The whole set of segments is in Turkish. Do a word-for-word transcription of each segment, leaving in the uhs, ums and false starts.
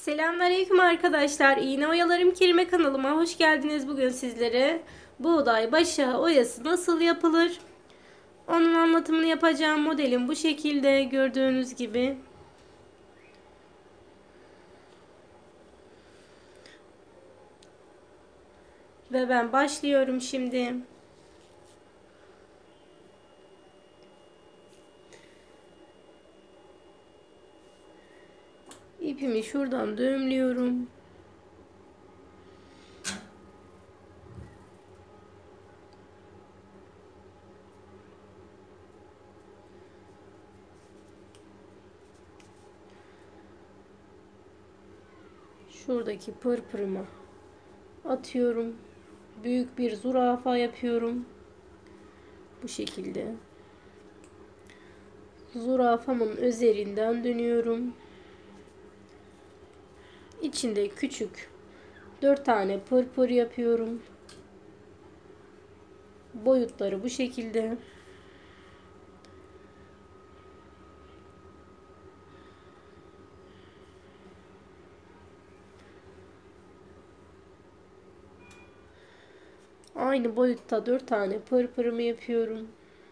Selamünaleyküm arkadaşlar. İğne Oyalarım Kerime kanalıma hoş geldiniz. Bugün sizlere buğday başağı oyası nasıl yapılır? Onun anlatımını yapacağım. Modelim bu şekilde gördüğünüz gibi. Ve ben başlıyorum şimdi. İpimi şuradan düğümlüyorum. Şuradaki pırpırımı atıyorum. Büyük bir zürafa yapıyorum. Bu şekilde. Zürafamın üzerinden dönüyorum. İçinde küçük dört tane pırpır yapıyorum. Boyutları bu şekilde. Aynı boyutta dört tane pırpırımı yapıyorum.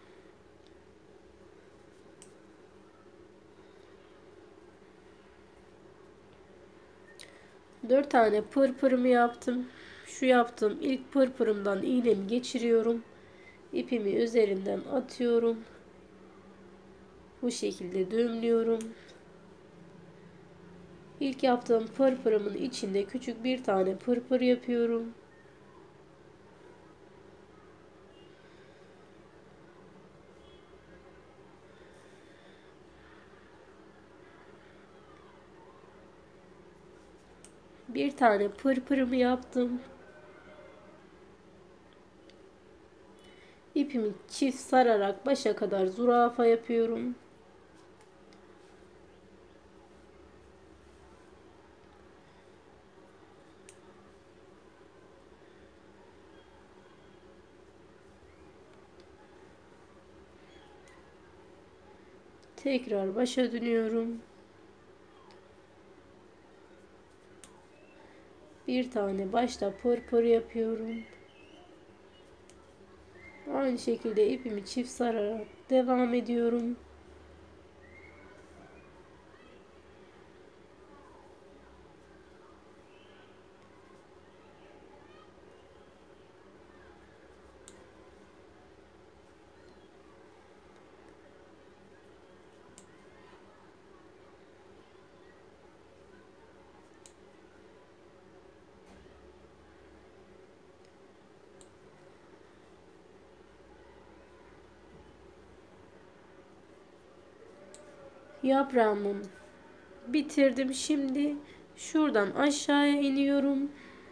dört tane pırpırımı yaptım. Şu yaptığım ilk pırpırımdan iğnemi geçiriyorum. İpimi üzerinden atıyorum. Bu şekilde düğümlüyorum. İlk yaptığım pırpırımın içinde küçük bir tane pırpır yapıyorum. Bir tane pırpırımı yaptım. İpimi çift sararak başa kadar zürafa yapıyorum. Tekrar başa dönüyorum. Bir tane başta pırpır yapıyorum. Aynı şekilde ipimi çift sararak devam ediyorum. Yaprağımı bitirdim. Şimdi şuradan aşağıya iniyorum.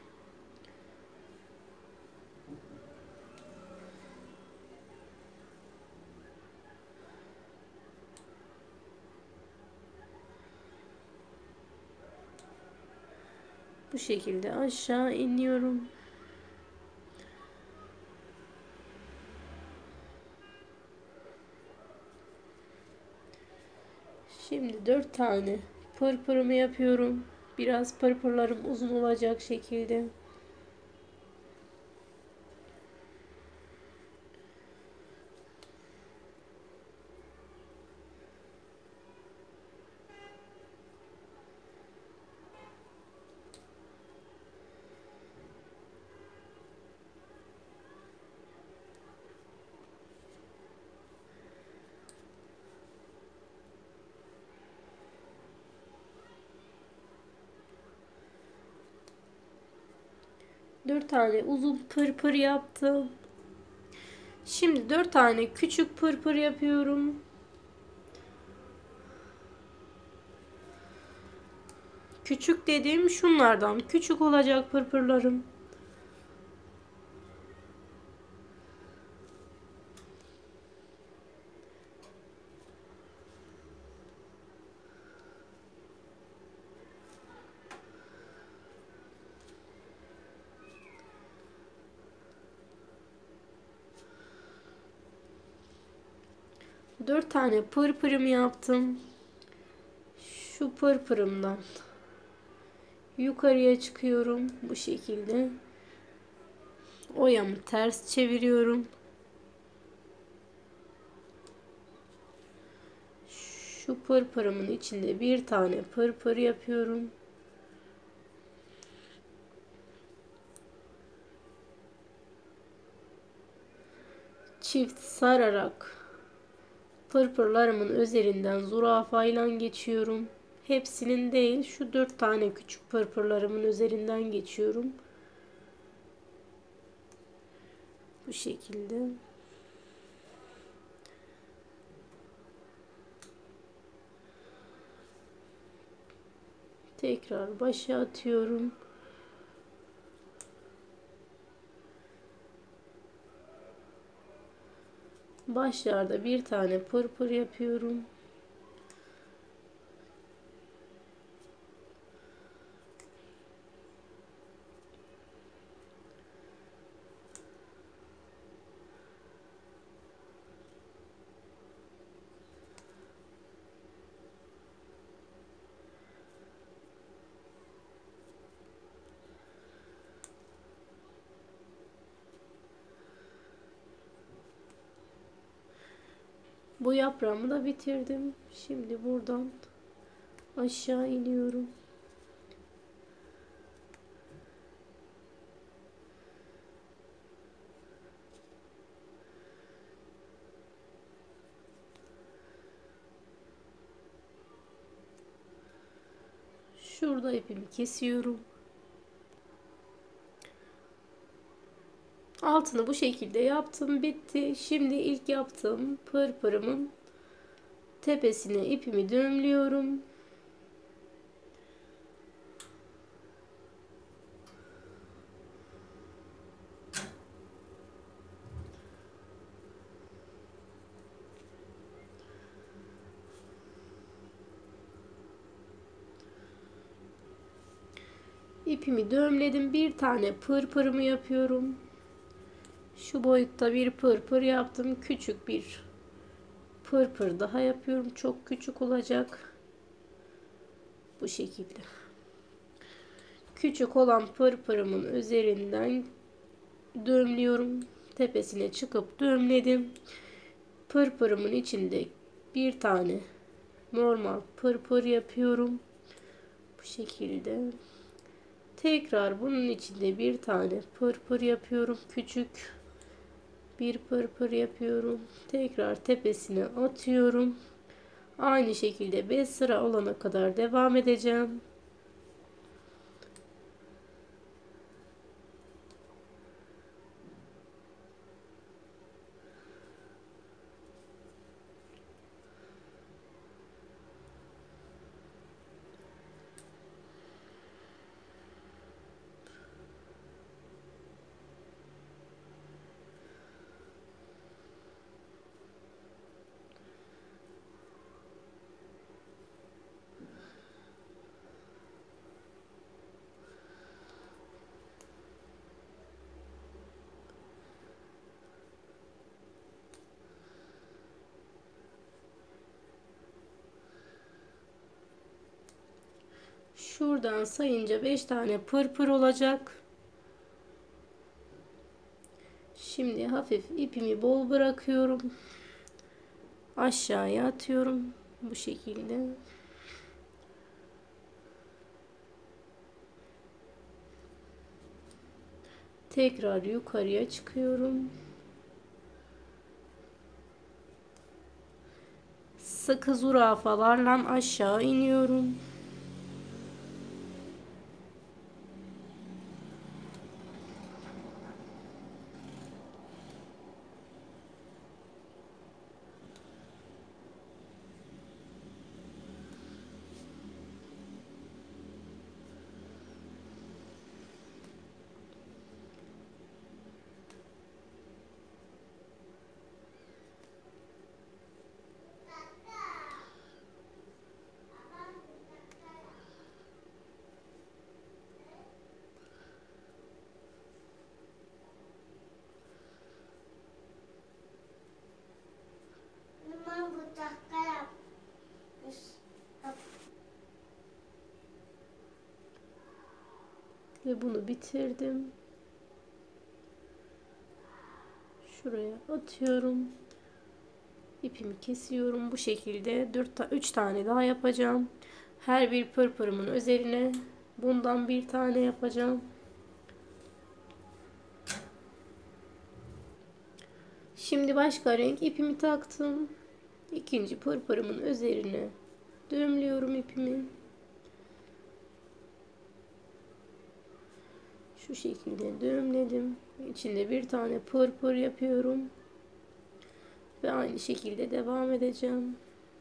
Bu şekilde aşağı iniyorum. Şimdi dört tane pırpırımı yapıyorum. Biraz pırpırlarım uzun olacak şekilde. dört tane uzun pırpır yaptım. Şimdi dört tane küçük pırpır yapıyorum. Küçük dediğim şunlardan küçük olacak pırpırlarım. dört tane pırpırımı yaptım. Şu pırpırımdan yukarıya çıkıyorum bu şekilde. Oyamı ters çeviriyorum. Şu pırpırımın içinde bir tane pırpır yapıyorum. Çift sararak pırpırlarımın üzerinden zürafayla geçiyorum. Hepsinin değil, şu dört tane küçük pırpırlarımın üzerinden geçiyorum. Bu şekilde. Tekrar başa atıyorum. Başlarda bir tane pırpır yapıyorum. Bu yaprağımı da bitirdim. Şimdi buradan aşağı iniyorum. Şurada ipimi kesiyorum. Altını bu şekilde yaptım. Bitti. Şimdi ilk yaptığım pırpırımın tepesine ipimi düğümlüyorum. İpimi düğümledim. Bir tane pırpırımı yapıyorum. Şu boyutta bir pırpır yaptım. Küçük bir pırpır daha yapıyorum. Çok küçük olacak. Bu şekilde. Küçük olan pırpırımın üzerinden düğümlüyorum. Tepesine çıkıp düğümledim. Pırpırımın içinde bir tane normal pırpır yapıyorum. Bu şekilde. Tekrar bunun içinde bir tane pırpır yapıyorum. Küçük bir pırpır yapıyorum. Tekrar tepesine atıyorum. Aynı şekilde beş sıra olana kadar devam edeceğim. Şuradan sayınca beş tane pırpır olacak. Şimdi hafif ipimi bol bırakıyorum. Aşağıya atıyorum. Bu şekilde. Tekrar yukarıya çıkıyorum. Sıkı zürafalarla aşağı iniyorum. Ve bunu bitirdim. Şuraya atıyorum. İpimi kesiyorum. Bu şekilde dört üç tane daha yapacağım. Her bir pırpırımın üzerine bundan bir tane yapacağım. Şimdi başka renk ipimi taktım. İkinci pırpırımın üzerine düğümlüyorum ipimi. Şu şekilde düğümledim. İçinde bir tane pırpır yapıyorum. Ve aynı şekilde devam edeceğim.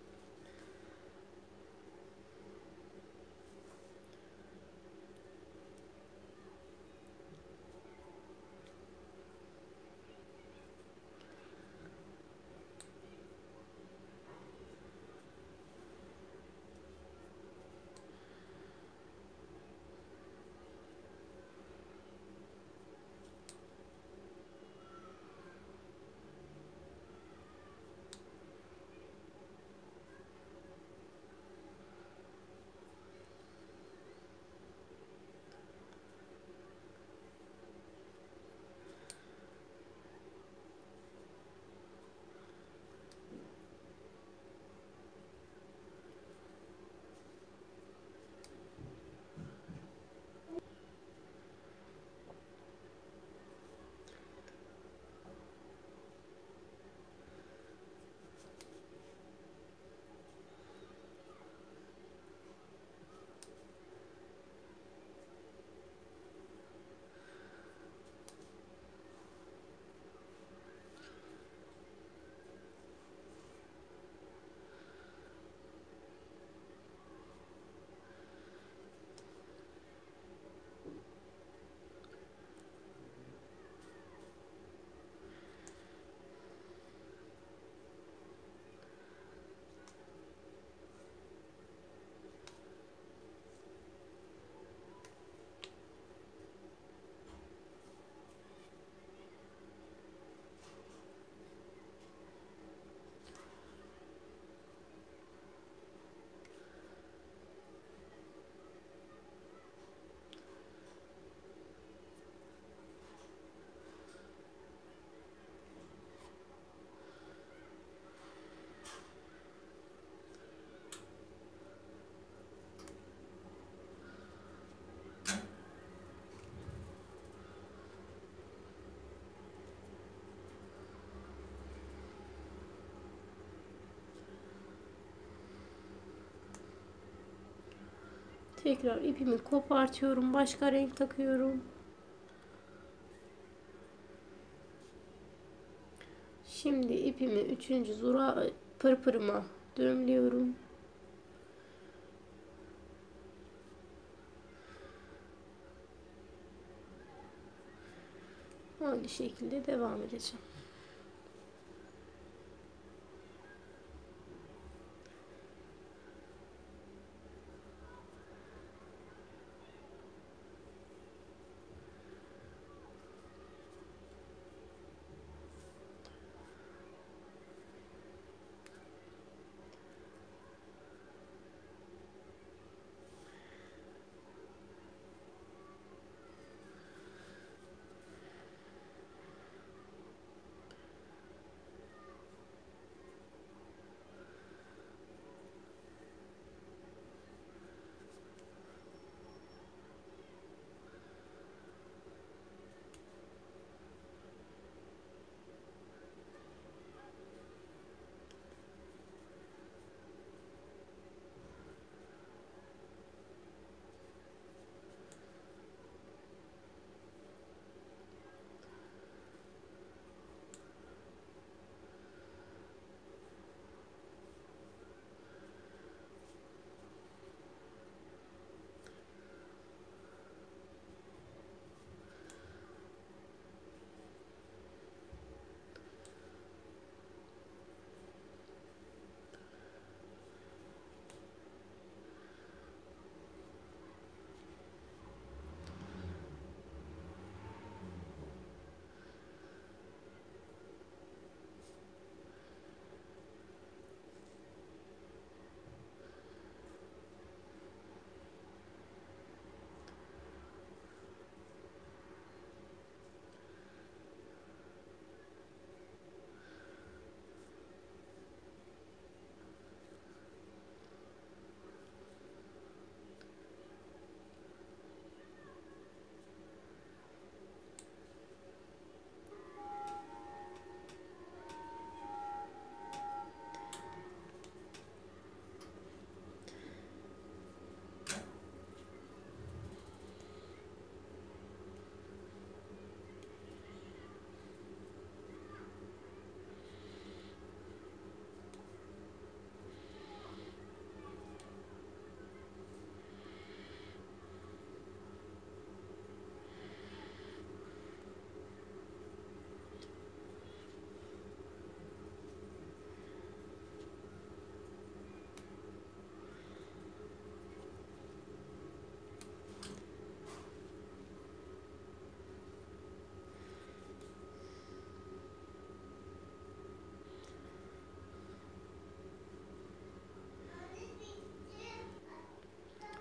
Tekrar ipimi kopartıyorum. Başka renk takıyorum. Şimdi ipimi üçüncü zura pırpırıma düğümlüyorum. Aynı şekilde devam edeceğim.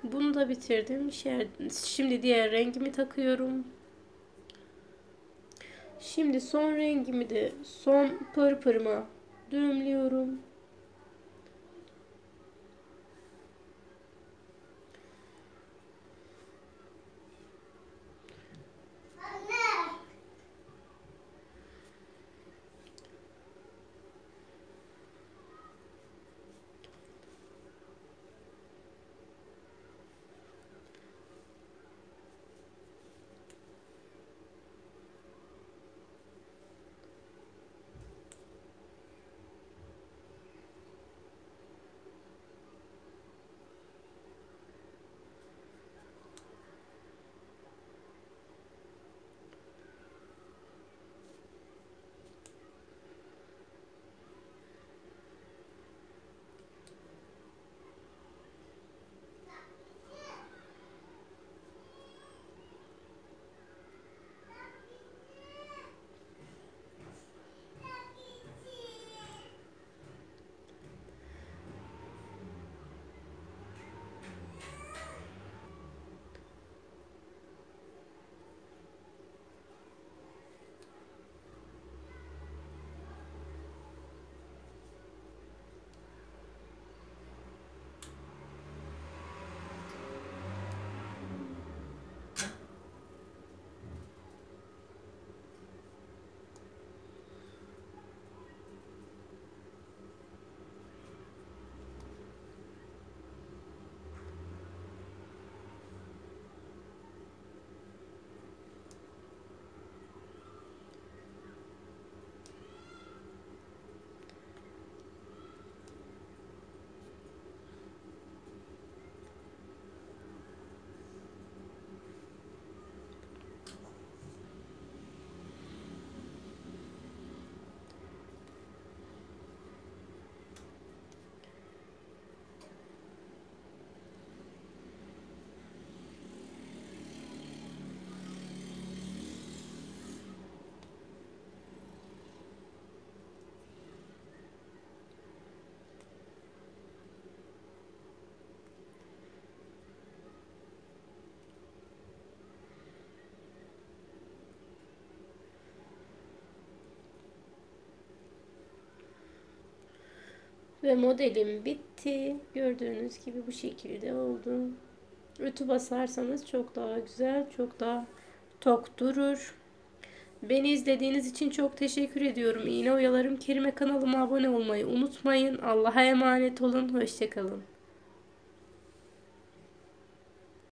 Bunu da bitirdim. Şimdi diğer rengimi takıyorum. Şimdi son rengimi de son pırpırıma düğümlüyorum. Ve modelim bitti. Gördüğünüz gibi bu şekilde oldu. Ütü basarsanız çok daha güzel, çok daha tok durur. Beni izlediğiniz için çok teşekkür ediyorum. İğne Oyalarım Kerime kanalıma abone olmayı unutmayın. Allah'a emanet olun. Hoşça kalın.